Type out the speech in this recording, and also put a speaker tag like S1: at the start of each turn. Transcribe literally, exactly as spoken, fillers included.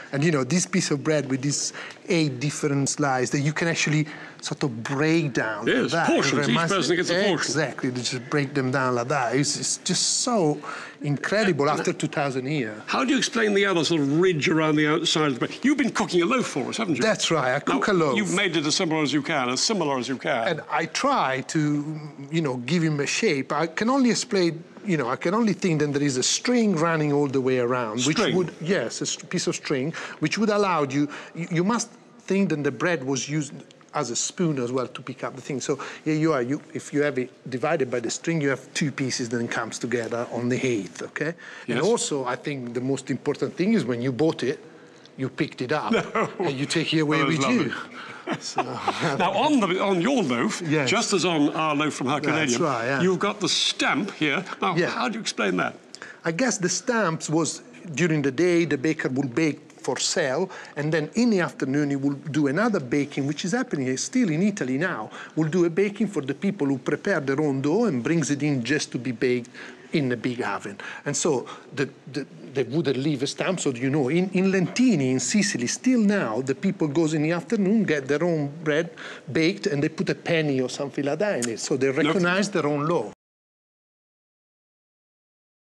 S1: And you know, this piece of bread with these eight different slices that you can actually sort of break down.
S2: Yes,
S1: like
S2: portions. Each person gets a portion.
S1: Exactly, they just break them down like that. It's, it's just so incredible after two thousand years.
S2: How do you explain the other sort of ridge around the outside of the bread? You've been cooking a loaf for us, haven't you?
S1: That's right, I cook
S2: now,
S1: a loaf.
S2: You've made it as similar as you can, as similar as you can.
S1: And I try to, you know, give him a shape. I can only explain, you know, I can only think that there is a string running all the way around.
S2: String?
S1: Which would, yes, a piece of string, which would allow you, you, you must think that the bread was used as a spoon as well to pick up the thing. So here you are, you, if you have it divided by the string, you have two pieces that comes together on the eighth, okay?
S2: Yes.
S1: And also, I think the most important thing is when you bought it, you picked it up
S2: no.
S1: and you take it away
S2: Well,
S1: with you. So,
S2: now, on, the, on your loaf,
S1: yes.
S2: just as on our loaf from Herculaneum,
S1: That's right, yeah.
S2: you've got the stamp here. Now,
S1: yeah.
S2: how do you explain that?
S1: I guess the stamps was, during the day, the baker would bake for sale, and then in the afternoon he will do another baking, which is happening still in Italy now. We'll do a baking for the people who prepare their own dough and brings it in just to be baked in a big oven. And so the, the, they wouldn't leave a stamp, so you know, in, in Lentini, in Sicily, still now, the people goes in the afternoon, get their own bread baked, and they put a penny or something like that in it, so they recognize their own loaf.